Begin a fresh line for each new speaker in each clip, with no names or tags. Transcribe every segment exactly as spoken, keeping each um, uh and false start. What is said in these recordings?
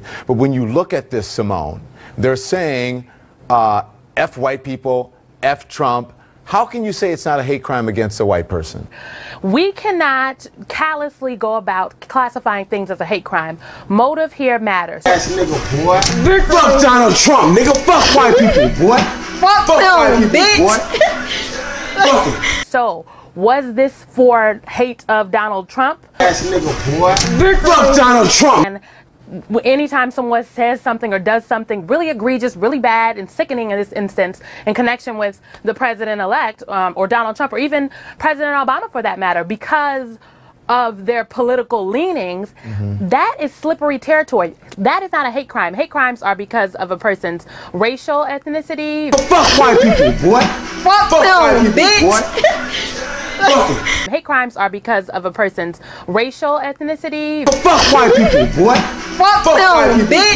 But when you look at this, Symone, they're saying uh, F white people, F Trump. How can you say it's not a hate crime against a white person?
We cannot callously go about classifying things as a hate crime. Motive here matters.
Ass nigga, boy. Fuck Donald Trump, nigga. Fuck white people, boy. Fuck, Fuck white people, bitch. Boy. Fuck him.
So, was this for hate of Donald Trump?
Ass nigga, boy. Fuck Donald Trump.
And anytime someone says something or does something really egregious, really bad, and sickening in this instance in connection with the president-elect um, or Donald Trump or even President Obama for that matter, because of their political leanings, mm-hmm. that is slippery territory. That is not a hate crime. Hate crimes are because of a person's racial ethnicity.
Fuck white people, boy. Fuck, Fuck them, white people, bitch. Boy.
Hate crimes are because of a person's racial ethnicity.
Fuck white people, boy. Fuck, Fuck them, people, bitch.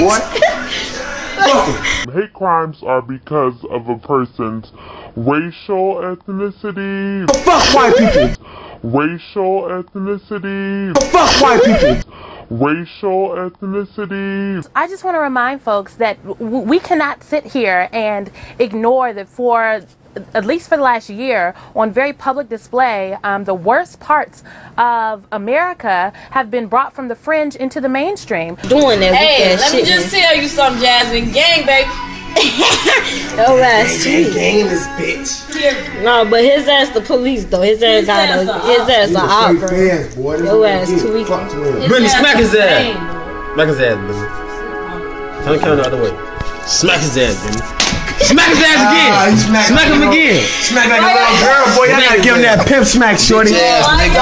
Boy.
Hate crimes are because of a person's racial ethnicity.
Fuck white people.
Racial ethnicity.
Fuck white people.
Racial ethnicity.
I just want to remind folks that w we cannot sit here and ignore that for at least for the last year, on very public display, um, the worst parts of America have been brought from the fringe into the mainstream.
Doing that.
Hey, let me just tell you something, Jasmine. Gang, baby.
Yo, ass
gang, gang in this bitch.
No, but his ass the police though. His ass got a, his ass a op, bro. Yo, ass tweaking.
Brittany, smack his ass. Smack his ass, baby. Turn the camera the other way. Smack his ass, baby. Smack his ass again. Uh, smack, smack him again.
Smack like a little girl, boy. Y'all gotta give him that pimp smack, shorty. Yeah,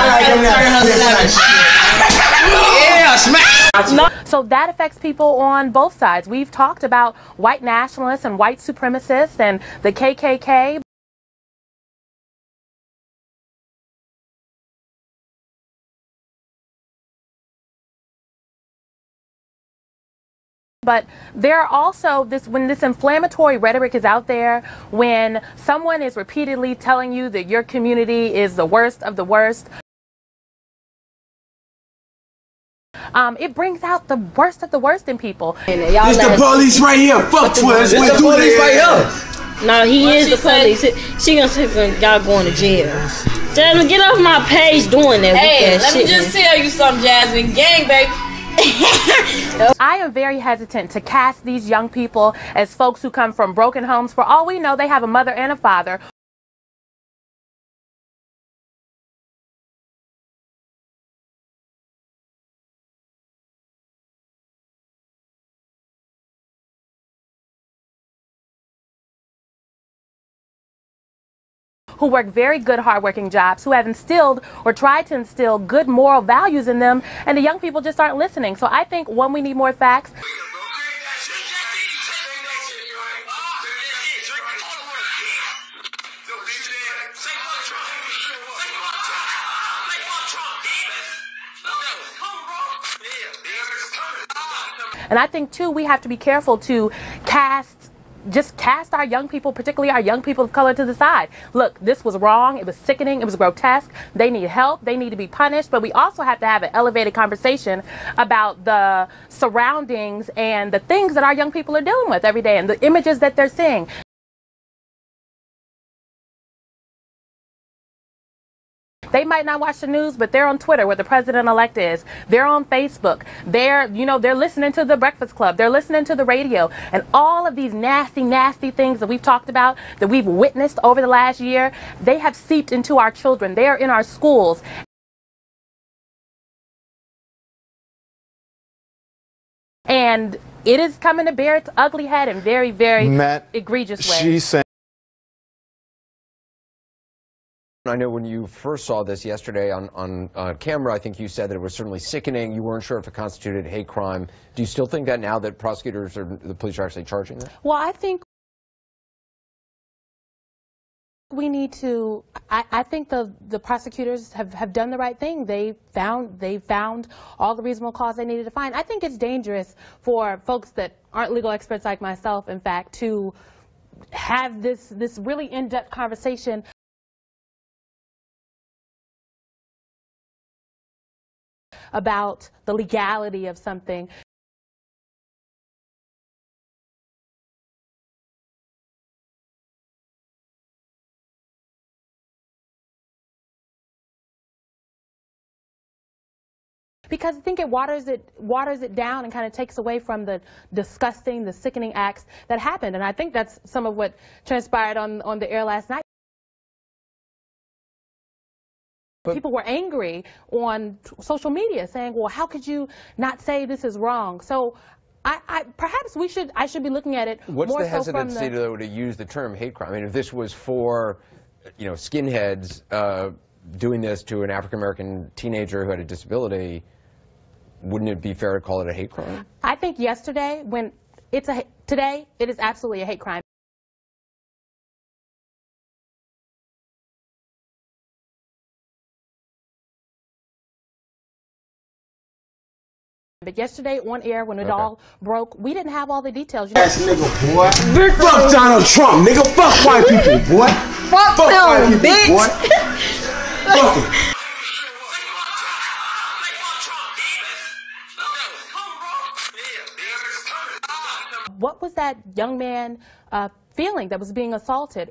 smack. So that affects people on both sides. We've talked about white nationalists and white supremacists and the K K K. But there are also this, when this inflammatory rhetoric is out there, when someone is repeatedly telling you that your community is the worst of the worst, um, it brings out the worst of the worst in people.
It's the police right here. Fuck Twitter.
It's the police right here.
No, he what is the police. Say? She gonna say y'all going to jail. Jasmine, get off my page doing that.
Hey, let
shit,
me just
man.
tell you something, Jasmine. Gang, baby.
I am very hesitant to cast these young people as folks who come from broken homes. For all we know, they have a mother and a father. Who work very good, hardworking jobs, who have instilled or tried to instill good moral values in them, and the young people just aren't listening. So I think, one, we need more facts. And I think, too, we have to be careful to cast just cast our young people, particularly our young people of color, to the side. Look, this was wrong. It was sickening. It was grotesque. They need help. They need to be punished. But we also have to have an elevated conversation about the surroundings and the things that our young people are dealing with every day and the images that they're seeing. They might not watch the news, but they're on Twitter where the president-elect is. They're on Facebook. They're, you know, they're listening to the Breakfast Club. They're listening to the radio. And all of these nasty, nasty things that we've talked about, that we've witnessed over the last year, they have seeped into our children. They are in our schools. And it is coming to bear its ugly head in very, very
Matt,
egregious ways.
She's saying
I know when you first saw this yesterday on, on uh, camera, I think you said that it was certainly sickening. You weren't sure if it constituted hate crime. Do you still think that now that prosecutors or the police are actually charging that?
Well, I think we need to, I, I think the, the prosecutors have, have done the right thing. They found, they found all the reasonable cause they needed to find. I think it's dangerous for folks that aren't legal experts like myself, in fact, to have this, this really in-depth conversation about the legality of something. because I think it waters it waters it down and kind of takes away from the disgusting, the sickening acts that happened. And I think that's some of what transpired on on the air last night. But people were angry on social media saying, well, how could you not say this is wrong? So I, I, perhaps we should, I should be looking at it
What's
more
the
so from
hesitancy,
the,
though, to use the term hate crime? I mean, if this was for, you know, skinheads uh, doing this to an African-American teenager who had a disability, wouldn't it be fair to call it a hate crime?
I think yesterday, when it's a, today, it is absolutely a hate crime. But yesterday on air, when it okay. all broke, we didn't have all the details. You know?
Ass nigga, boy. Big fuck Donald Trump, nigga. Fuck white people, boy. Fuck, fuck white people, bitch. Boy. Fuck it.
What was that young man uh, feeling that was being assaulted?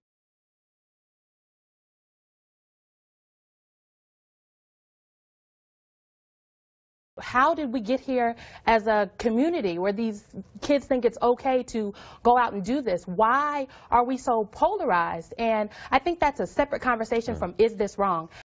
How did we get here as a community where these kids think it's okay to go out and do this? Why are we so polarized? And I think that's a separate conversation from, is this wrong?